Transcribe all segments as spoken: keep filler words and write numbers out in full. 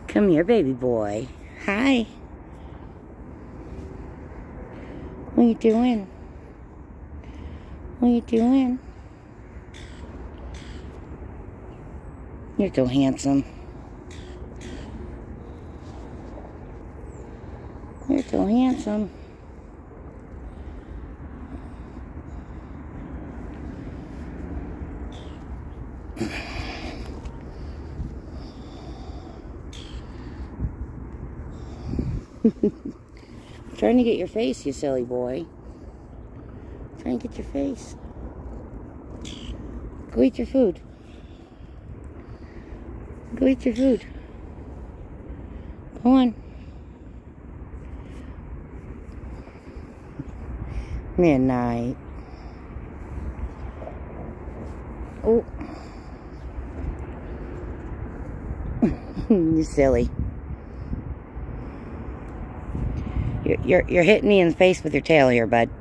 Come here, baby boy. Hi. What you doing? What you doing? You're so handsome. You're so handsome. I'm trying to get your face, you silly boy. I'm trying to get your face. Go eat your food. Go eat your food. Go on. Midnight. Oh. You silly. You're, you're, you're hitting me in the face with your tail here, bud.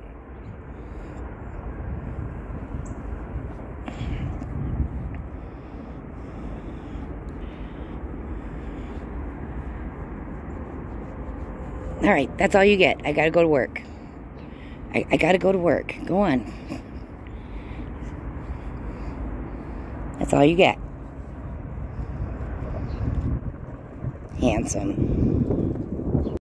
Alright, that's all you get. I gotta go to work. I, I gotta go to work. Go on. That's all you get. Handsome.